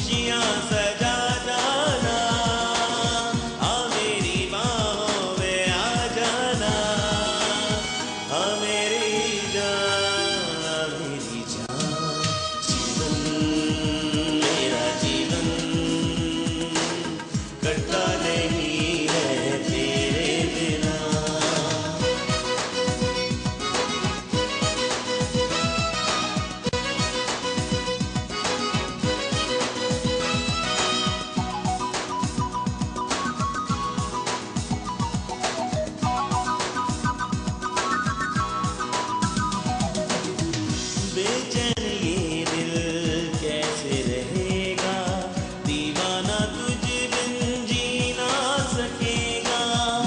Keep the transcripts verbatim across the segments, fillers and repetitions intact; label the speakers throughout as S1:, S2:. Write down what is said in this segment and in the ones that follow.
S1: खुशियाँ सजा जाना, आ मेरी बाहों में आ जाना, आ मेरी जान, आ मेरी जान। जीवन मेरा जीवन कटता नहीं है तेरे बिना। बेचैन ये दिल कैसे रहेगा, दीवाना तुझ बिन जी ना सकेगा।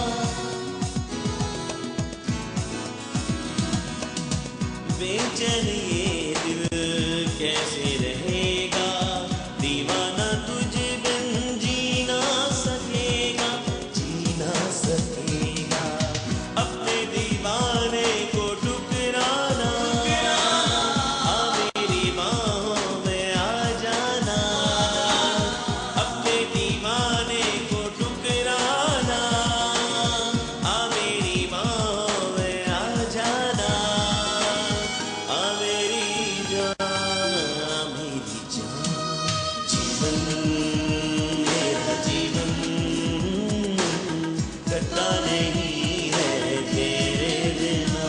S1: बेचैन ये दिल कैसे रहेगा, दीवाना तुझ बिन जी ना सकेगा, जी ना सकेगा। अपने दीवाने को ठुकराना, आ मेरी बाहों में आ जाना, अपने दीवाने को ठुकराना, आ मेरी बाहों में आ जाना, आ मेरी जान, आ मेरी जान। जीवन मेरा जीवन कटता नहीं है तेरे बिना।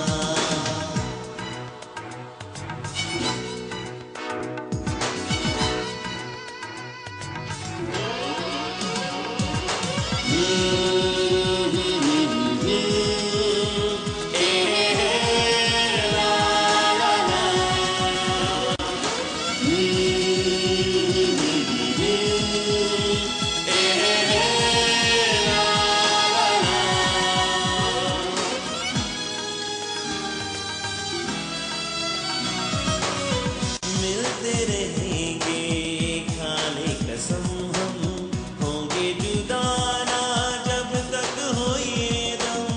S1: मिलते रहेंगे खाने कसम हम, होंगे जुदा ना जब तक हो ये दम।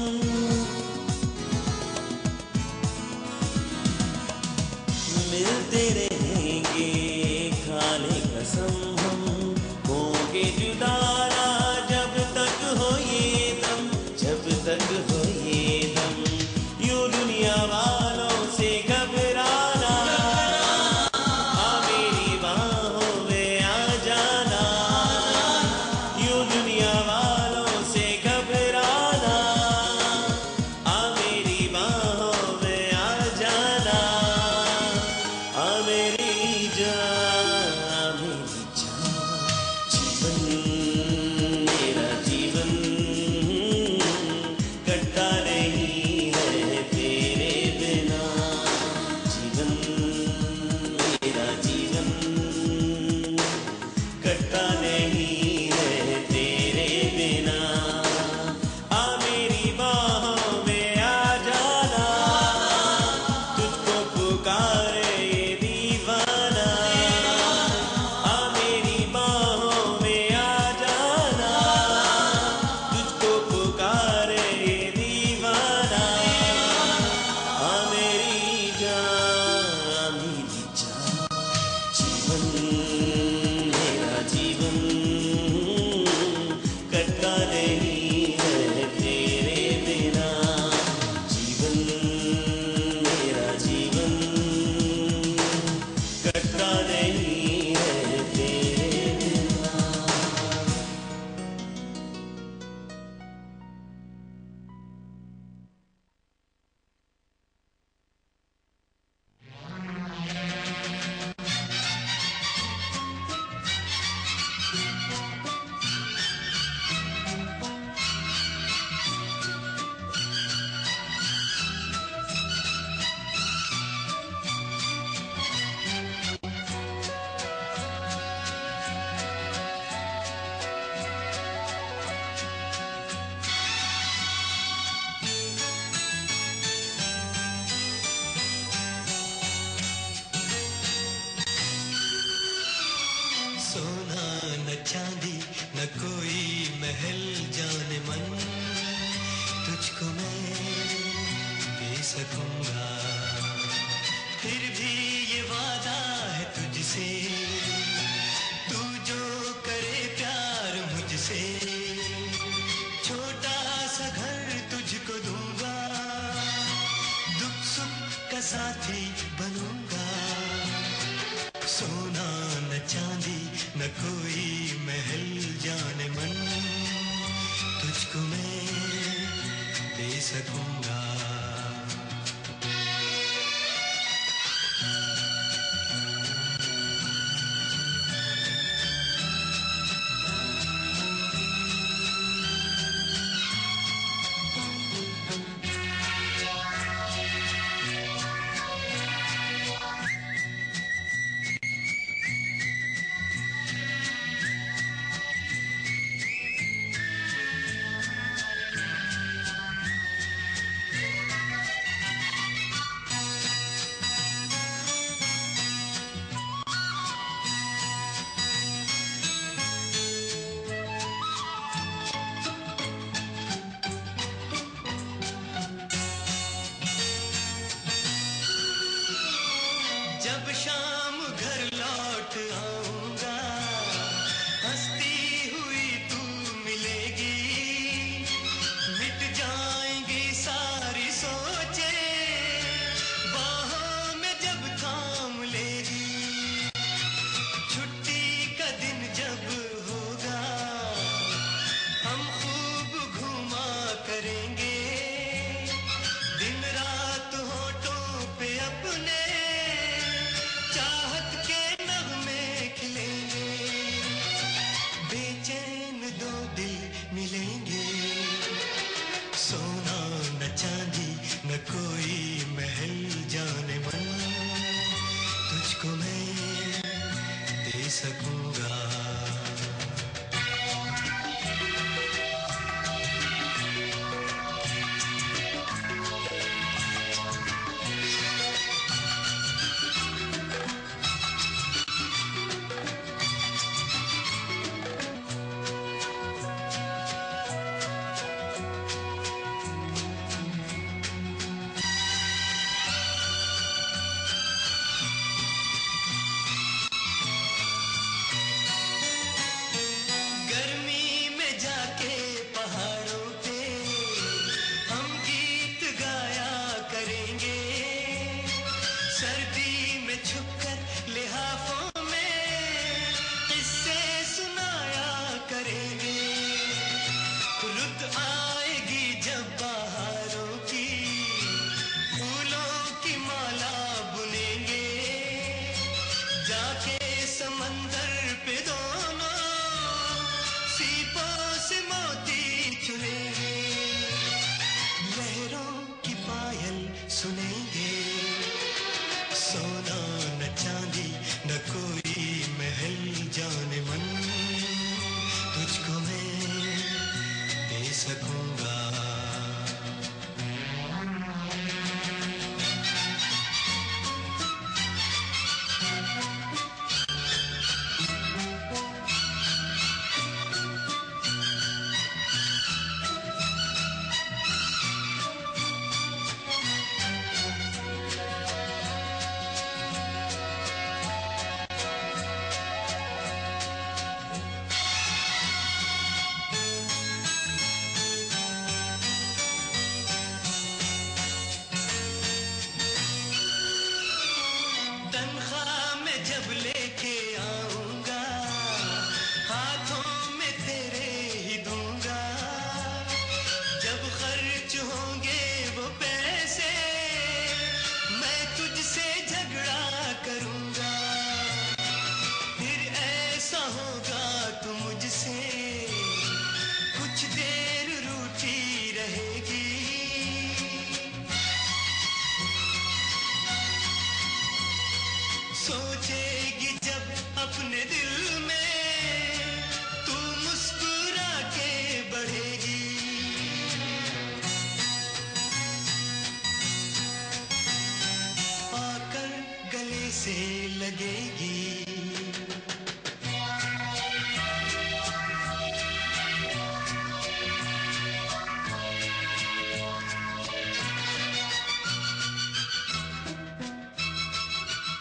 S1: मिलते रहेंगे खाने कसम हम, होंगे जुदा ना जब तक हो ये दम, जब तक हो ये दम। यूं दुनिया वालों से घबराना, आ मेरी बाहों में आ जाना, यूं दुनिया वालों से घबराना, आ मेरी बाहों में आ जाना, आ मेरी जान, आ मेरी जान। जीवन मेरा जीवन कटता नहीं है तेरे बिना। जीवन मेरा जीवन कटता